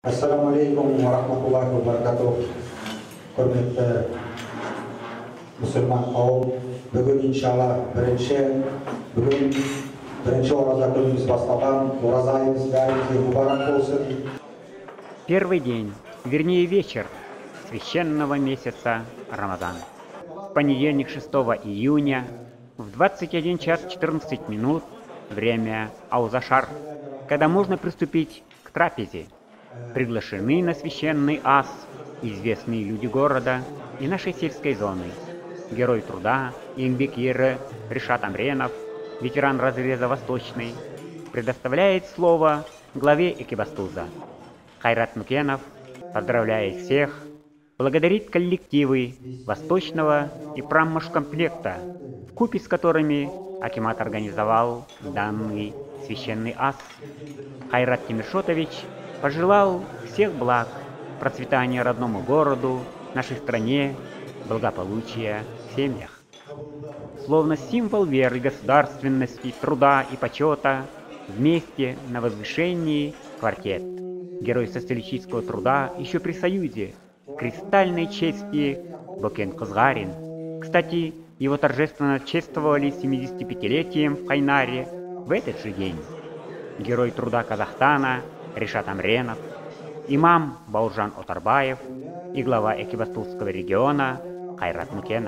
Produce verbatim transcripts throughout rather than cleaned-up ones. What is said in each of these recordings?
Ассаламу алейкум ва рахматуллахи ва баракатух. Hürmetli Müslüman kavim, bugün inşallah birinci, bugün birinci Oraza günümüz başlagan, Oraza ayımız bärimizge mübarek olsun. Первый день, вернее вечер священного месяца Рамадан. В понедельник шестого июня в двадцать один час четырнадцать минут время Аузашар, когда можно приступить к трапезе. Приглашены на священный ас известные люди города и нашей сельской зоны. Герой труда, еңбек ері Ришат Амренов, ветеран разреза Восточный, предоставляет слово главе Экибастуза. Хайрат Мукенов поздравляет всех, благодарит коллективы Восточного и праммашкомплекта, вкупе с которыми акимат организовал данный священный ас. Хайрат Тимиршотович пожелал всех благ, процветания родному городу, нашей стране, благополучия в семьях. Словно символ веры, государственности, труда и почета, вместе на возвышении квартет. Герой социалистического труда еще при Союзе, кристальной чести Бокен Козгарин. Кстати, его торжественно чествовали семидесятипятилетием в Кайнаре в этот же день. Герой труда Казахстана Ришат Амренов, имам Бауржан Отарбаев и глава Экибастузского региона Хайрат Мукенов.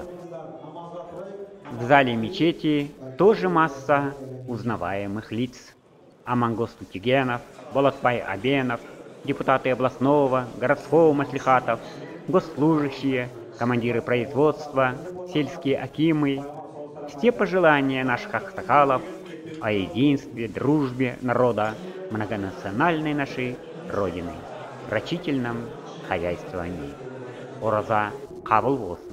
В зале мечети тоже масса узнаваемых лиц. Амангос Тутигенов, Болотбай Абенов, депутаты областного, городского маслихатов, госслужащие, командиры производства, сельские акимы. Все пожелания наших аксакалов о единстве, дружбе народа, многонациональной нашей Родины, рачительном хозяйствовании. Ораза кабыл болсын.